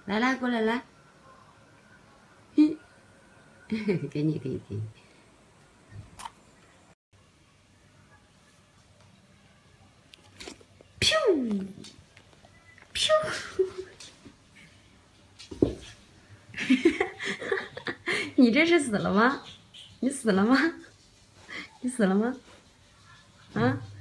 来来，过来来，嘿，给你，给你，给你。噗，噗，你这是死了吗？你死了吗？你死了吗？啊？